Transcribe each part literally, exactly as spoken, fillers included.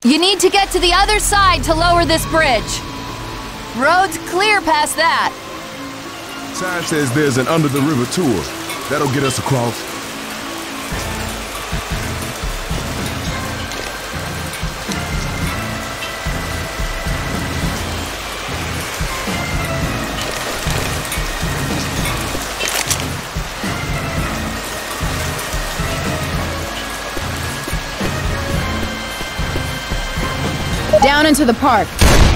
You need to get to the other side to lower this bridge. Road's clear past that. Sign says there's an under-the-river tour. That'll get us across. Down into the park.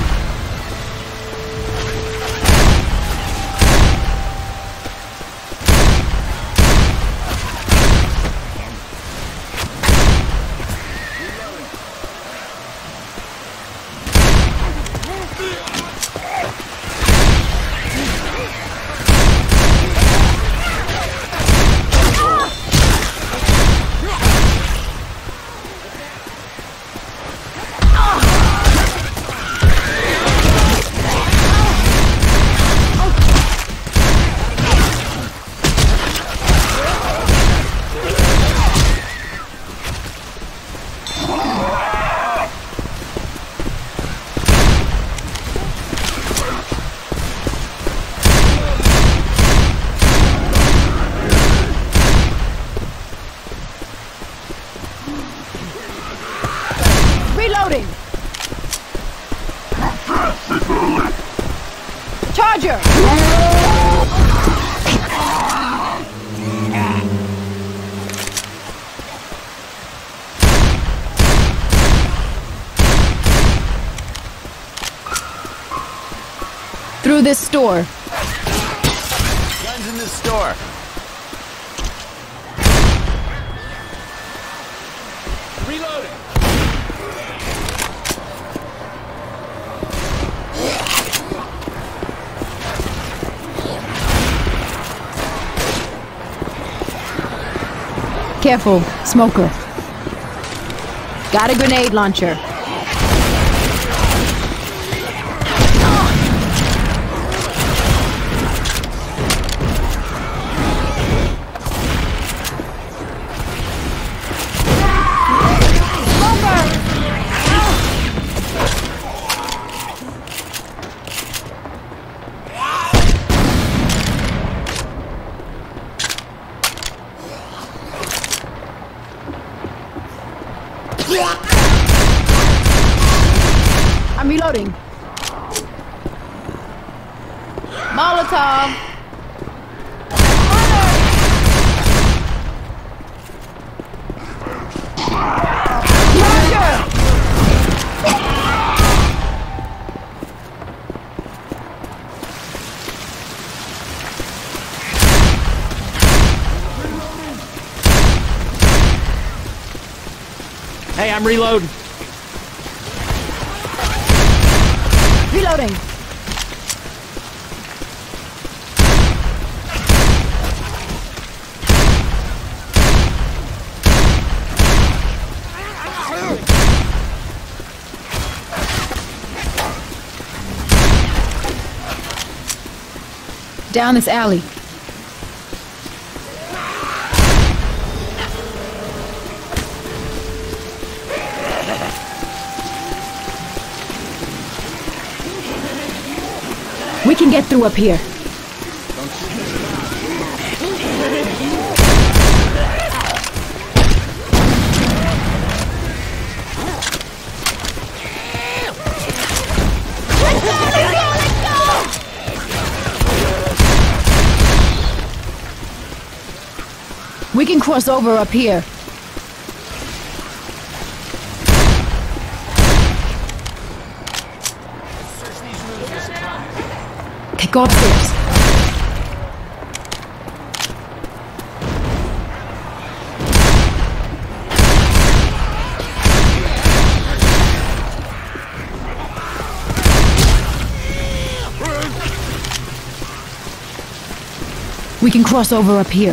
Reloading! Charger! Through this store. Guns in this store. Reloading. Careful, smoker. Got a grenade launcher. I'm reloading. Molotov. Hey, I'm reloading. Reloading. Down this alley. We can get through up here. We can cross over up here. Okay, go upstairs. We can cross over up here.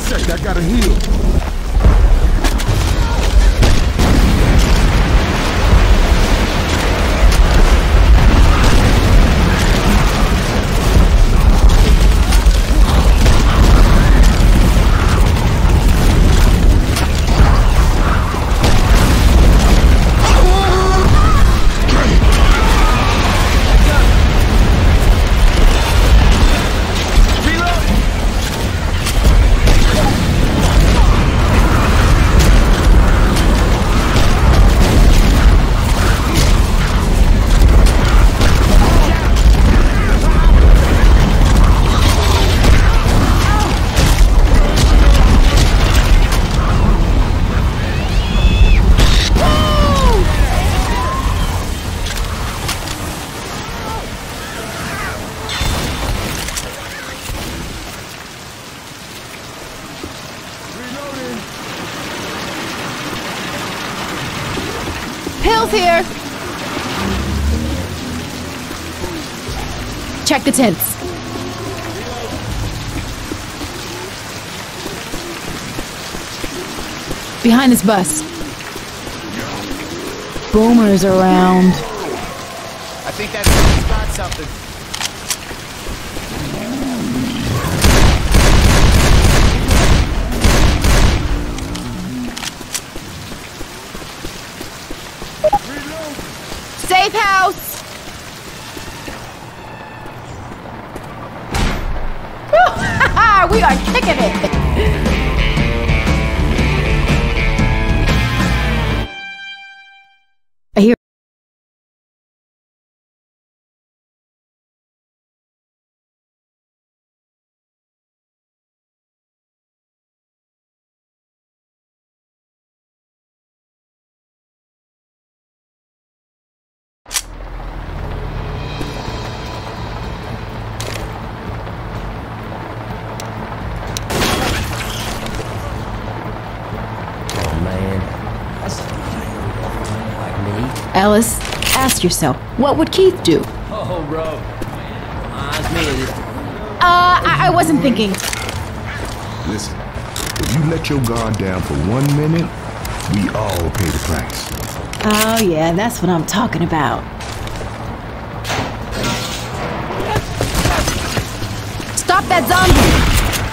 sec, I gotta heal. Pills here! Check the tents. Behind this bus. Boomer's around. I think that has got something. Safe house! We are kicking it! I hear. Ellis, ask yourself, what would Keith do? Oh, bro. Ah, it's me. Uh, I, I wasn't thinking. Listen, if you let your guard down for one minute, we all pay the price. Oh yeah, that's what I'm talking about. Stop that zombie!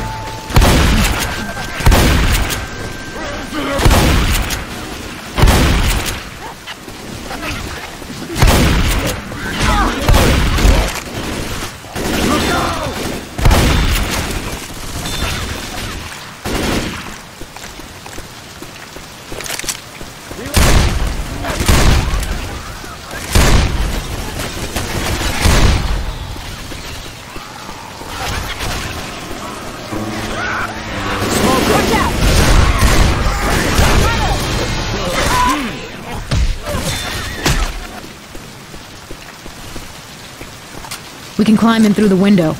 We can climb in through the window.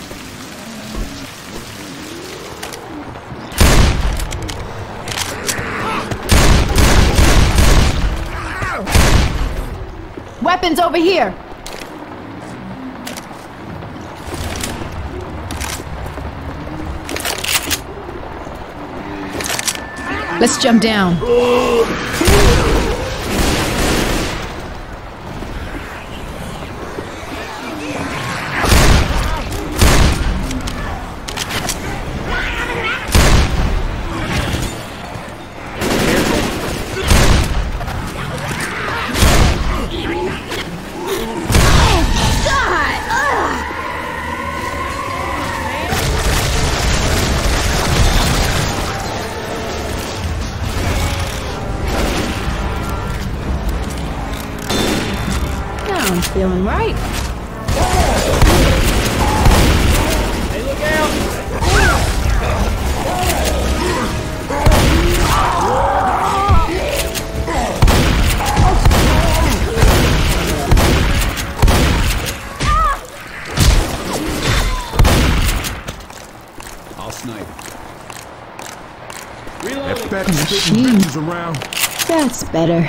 Weapons over here! Let's jump down. I'm feeling right. Hey, look out! I'll snipe. If that spitting bitch is around. That's better.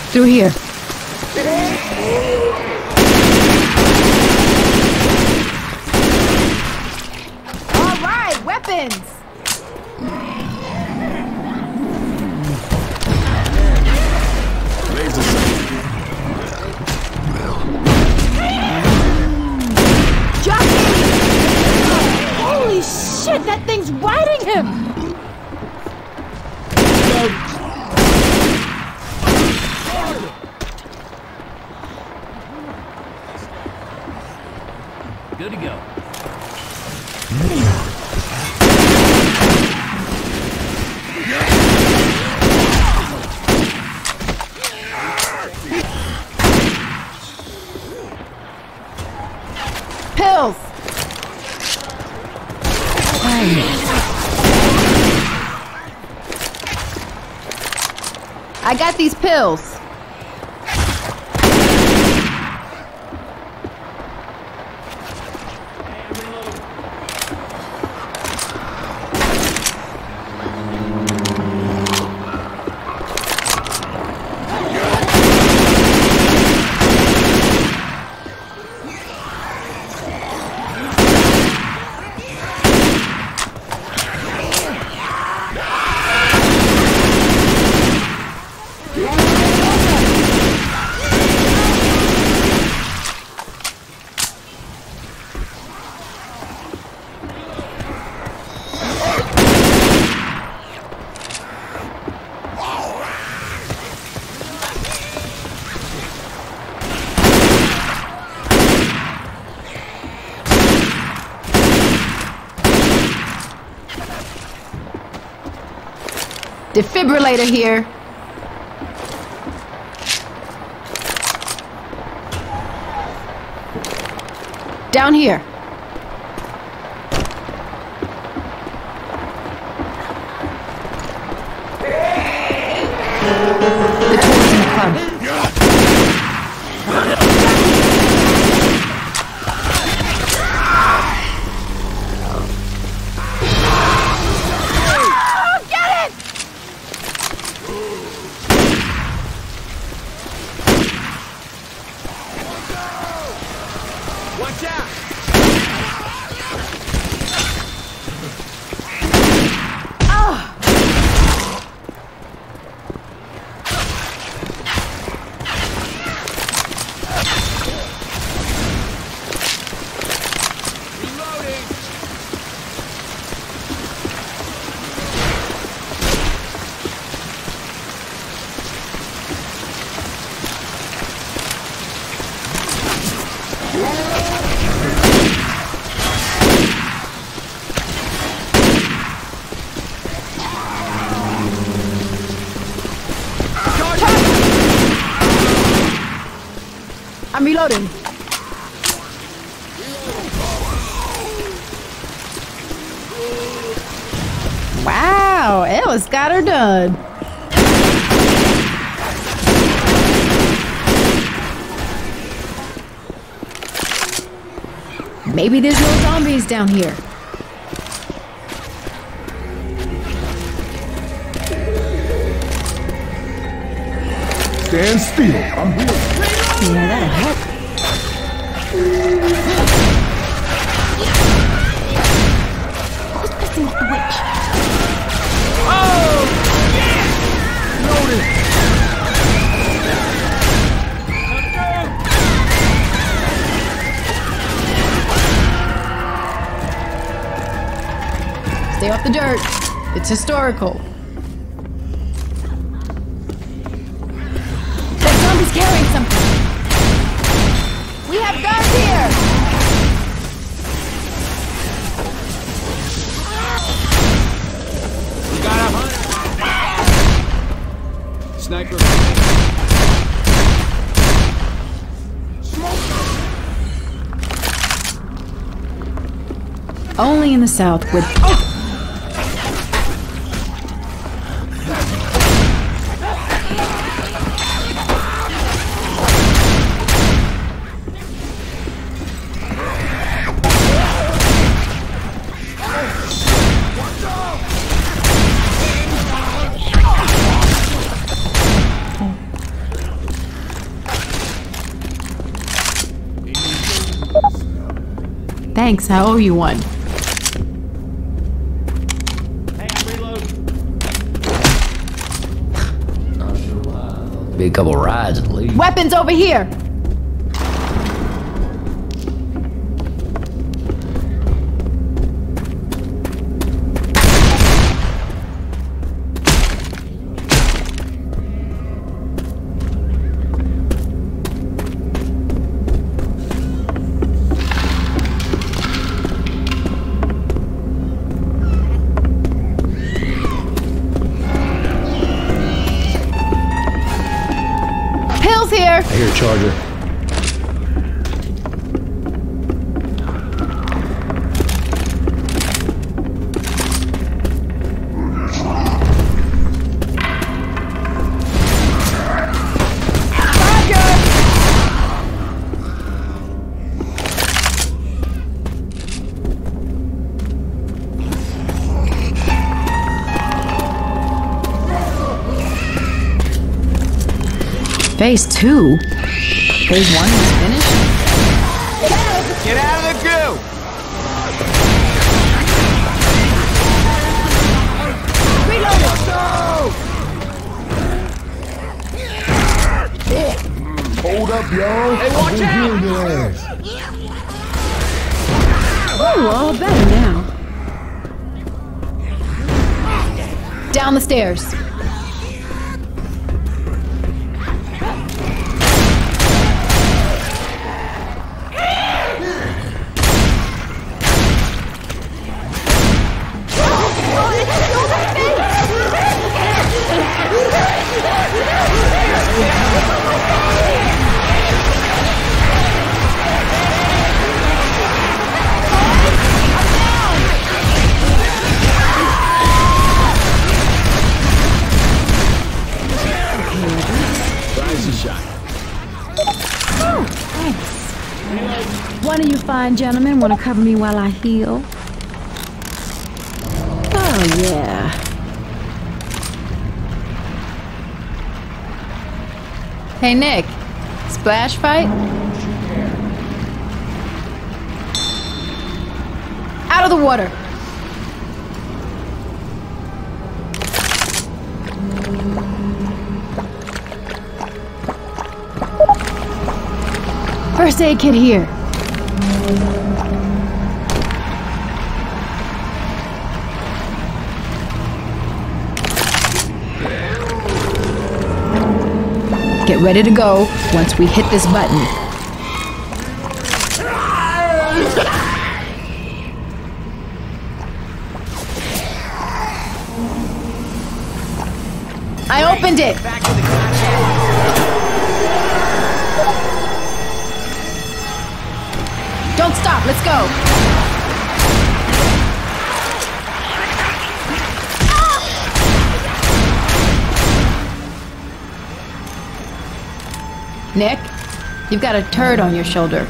Through here. All right, weapons! Laser sight. Jockey! Holy shit, that thing's riding him! Good to go. Pills! I got these pills. Defibrillator here. Down here. The toys in the club. Watch out! Reloading! I'm reloading. Wow, Ellis got her done. Maybe there's no zombies down here. Stand still. I'm here. Yeah, that'll help. Who's pissing off the witch? Stay off the dirt. It's historical. That zombie's carrying something. We have guns here! We got a hunter! Sniper. Only in the south with... Oh! Thanks, I owe you one. Hey, I'm reloading. Be a couple rides at least. Weapons over here! Here. I hear a charger. Phase two? Phase one was finished? Get out of the goo! Hold up, y'all. Hey, watch out! Ooh, all better now. Down the stairs. One of you fine gentlemen want to cover me while I heal? Oh, yeah. Hey, Nick. Splash fight? Out of the water. First aid kit here. Get ready to go once we hit this button. I opened it! Back to the goddamn. Don't stop, let's go! Nick, you've got a turd on your shoulder.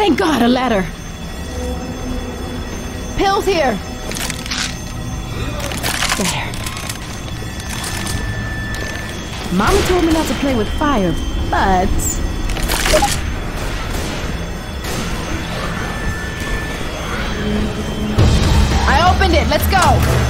Thank God, a ladder. Pills here. Better. Mama told me not to play with fire, but... I opened it. Let's go.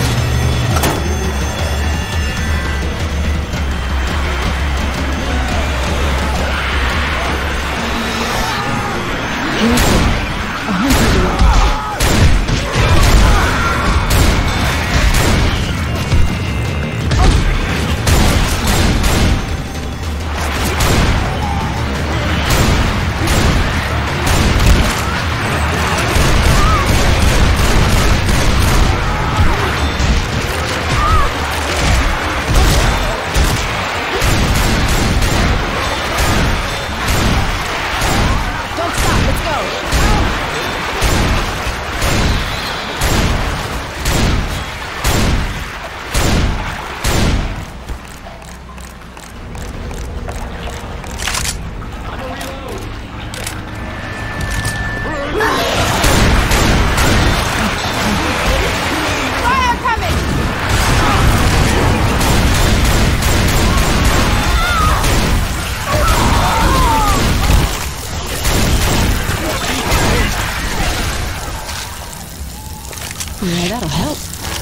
Yeah, that'll help.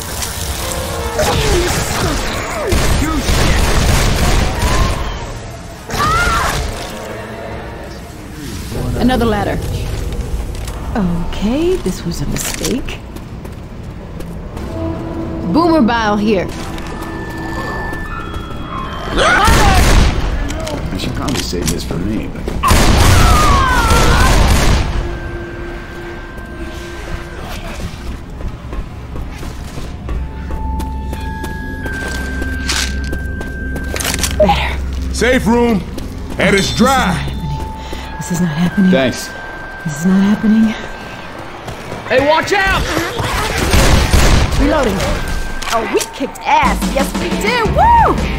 Another ladder. Okay, this was a mistake. Boomer bile here. I should probably save this for me, but... Better. Safe room, and it's dry. This is not happening. Thanks. This is not happening. Hey, watch out! Reloading. Oh, we kicked ass. Yes, we did. Woo!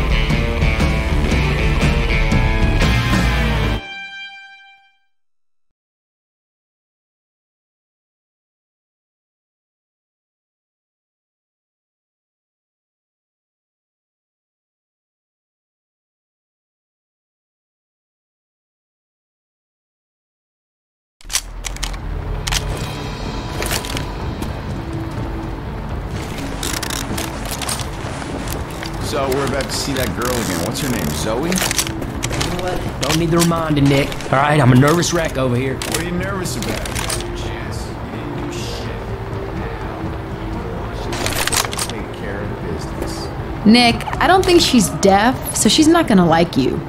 So we're about to see that girl again. What's her name? Zoe? You know what? Don't need the reminding, Nick. All right, I'm a nervous wreck over here. What are you nervous about? Chance. You didn't do shit. Now, she's take care of business. Nick, I don't think she's deaf, so she's not gonna like you.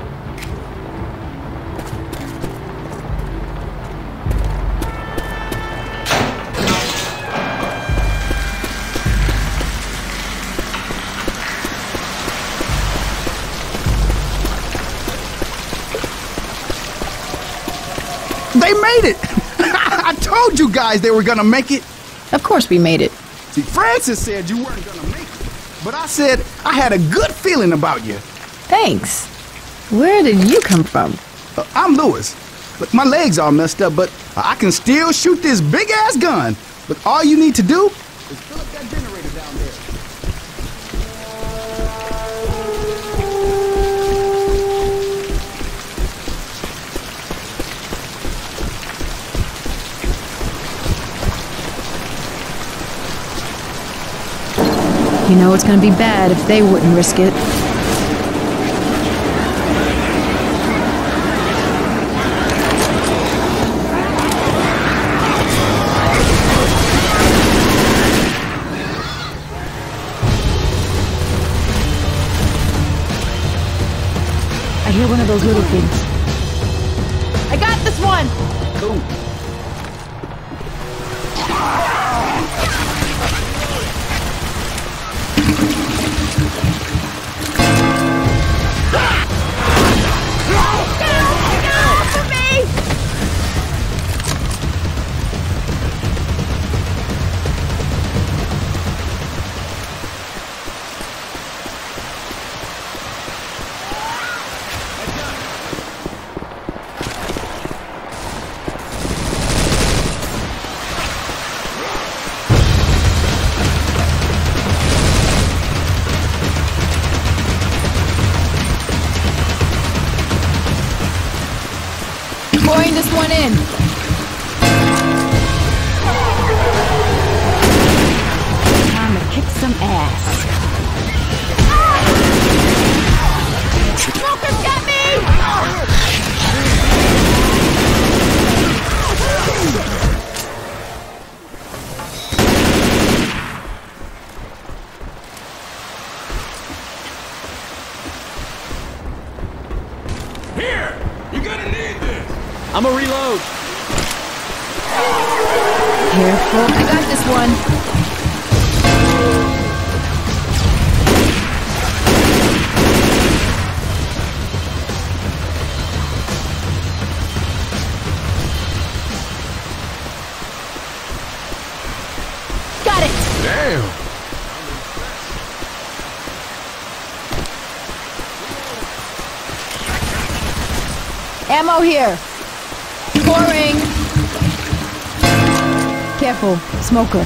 They made it! I told you guys they were gonna make it. Of course we made it. See, Francis said you weren't gonna make it, but I said I had a good feeling about you. Thanks. Where did you come from? Uh, I'm Lewis. Look, my legs are messed up, but I can still shoot this big-ass gun. But all you need to do is fill up that generator down there. You know it's gonna be bad if they wouldn't risk it. I hear one of those little things. I got this one! Cool. this one in. Time to kick some ass. Smoker's got me! Here! You're gonna need this! I'ma reload. Careful. I got this one. Got it! Damn. Ammo here. Pouring. Careful. Smoker.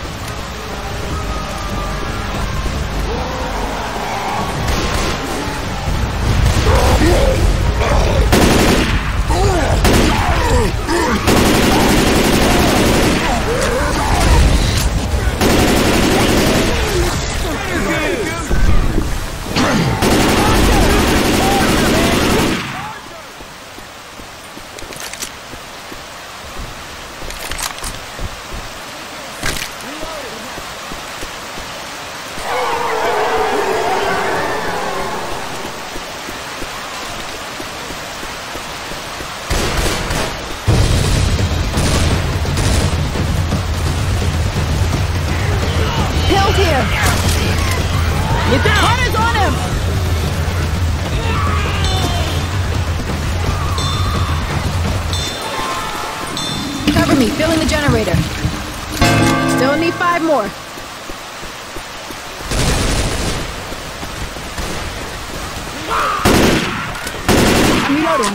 Pills here. Look out! Hunter's on him! Cover me, filling the generator. Still need five more. I'm reloading.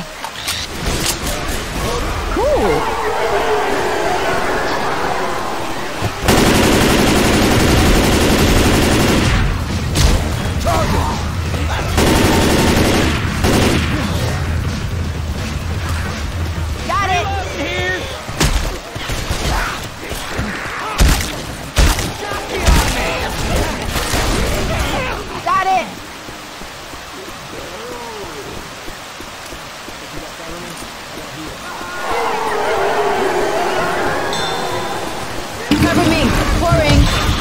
Cool. Got it! Got it! Cover me! Pouring!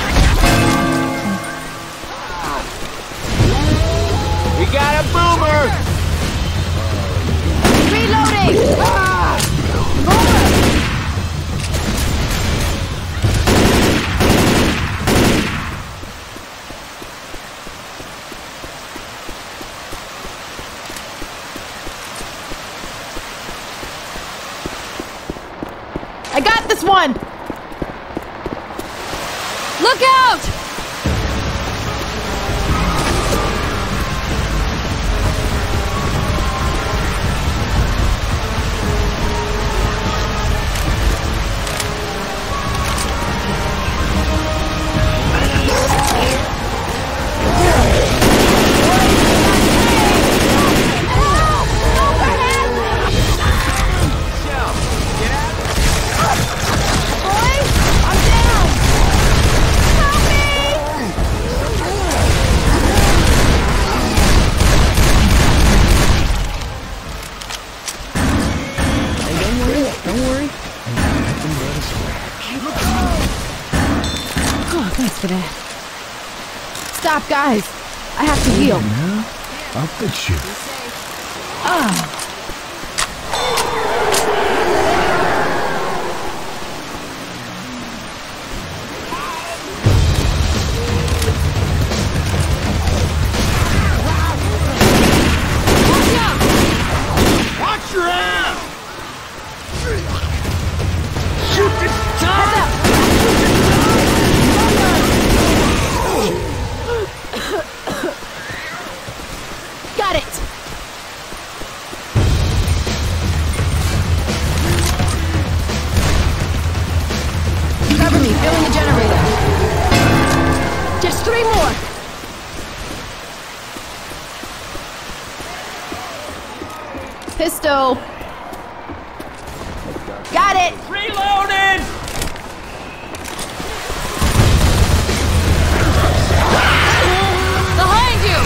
We got a boomer! Reloading! Ah! More! I got this one! Look out! Oh, thanks for that. Stop, guys. I have to heal. I'll fix you. Watch your ass! Shoot this time! Got it! Cover me, filling the generator. Just three more. Pistol. Got it! Reloading! Behind you!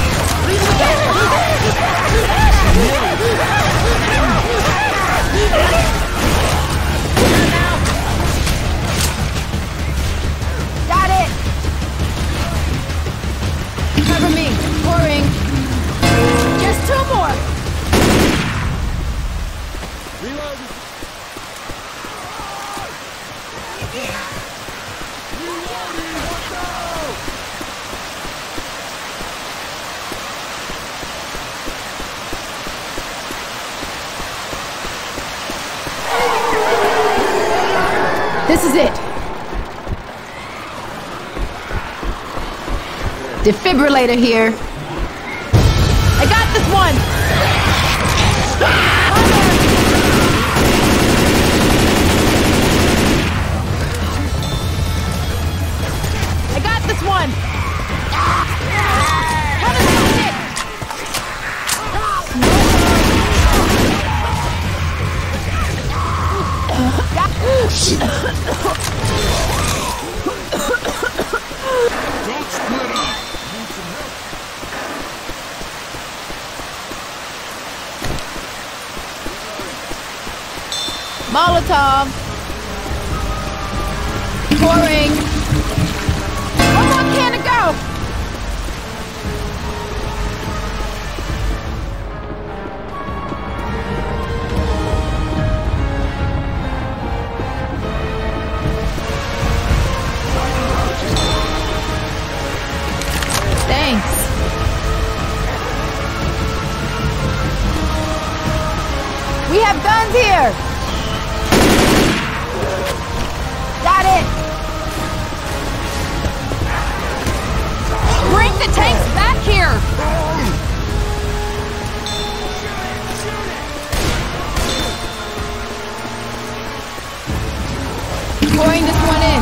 Got it! Cover me. Pouring. Just two more. This is it. Defibrillator here. I got this one. I got this one. How does that hit? Don't split up. Molotov. Pouring. One more can to go. Thanks. We have guns here. Got it! Bring the tanks back here! Pouring this one in.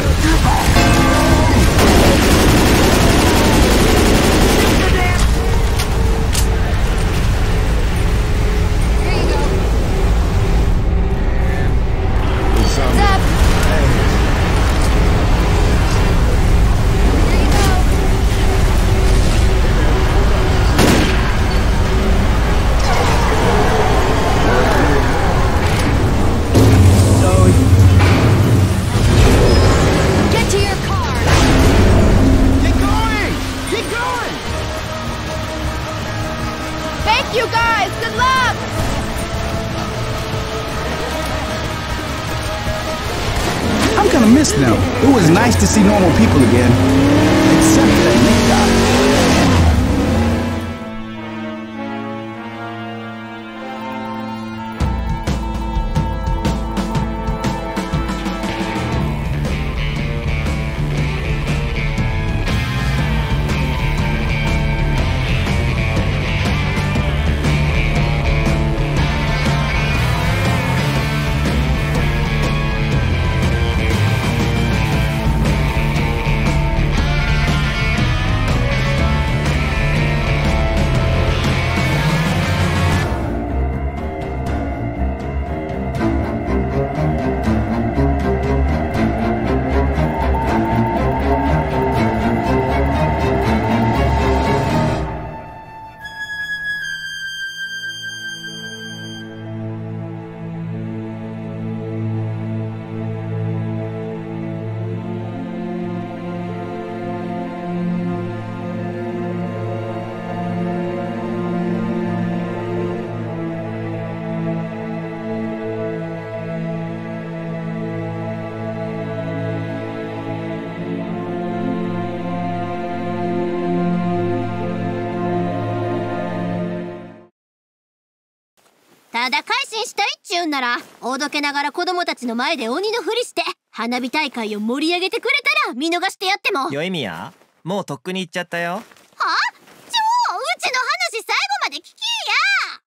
Here you go. Zap. Zap! Here you go. Get to your car! Keep going! Keep going! Thank you guys! Good luck! I'm gonna miss them. It was nice to see normal people again. Except that Nick died. ただ改心したいっちゅうんなら、おどけながら子供たちの前で鬼のふりして花火大会を盛り上げてくれたら見逃してやっても。 よいみや、もうとっくに行っちゃったよ。